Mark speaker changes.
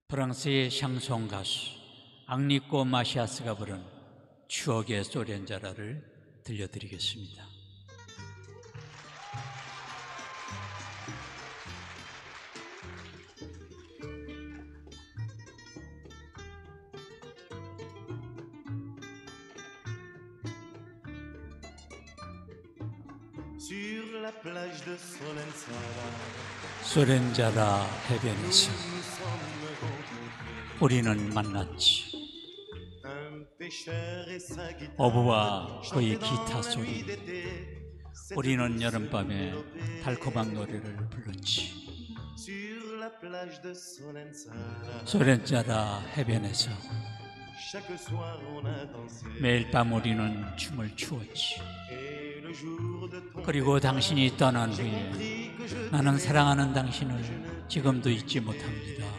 Speaker 1: 프랑스의 샹송 가수 앙리꼬 마시아스가 부른 추억의 소렌자라를 들려드리겠습니다. 소렌자라 해변에서 우리는 만났지. 어부와 그의 기타 소리, 우리는 여름밤에 달콤한 노래를 불렀지. 소렌자라 해변에서 매일 밤 우리는 춤을 추었지. 그리고 당신이 떠난 후에 나는 사랑하는 당신을 지금도 잊지 못합니다.